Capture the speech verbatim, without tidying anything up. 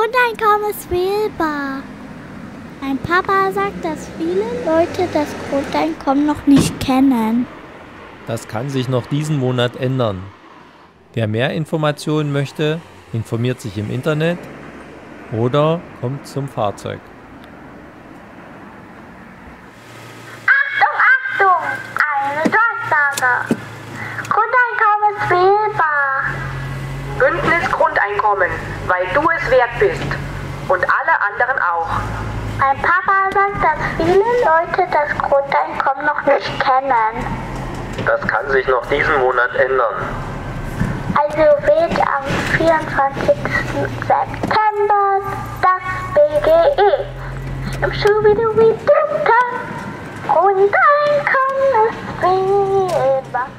Grundeinkommen ist wählbar. Mein Papa sagt, dass viele Leute das Grundeinkommen noch nicht kennen. Das kann sich noch diesen Monat ändern. Wer mehr Informationen möchte, informiert sich im Internet oder kommt zum Fahrzeug. Achtung, Achtung! Eine Durchsage! Grundeinkommen ist wählbar. Bündnis Grundeinkommen, weil du es wert bist. Und alle anderen auch. Mein Papa sagt, dass viele Leute das Grundeinkommen noch nicht kennen. Das kann sich noch diesen Monat ändern. Also wählt am vierundzwanzigsten September das B G E. Im Schubidubiduta. Grundeinkommen ist wählbar.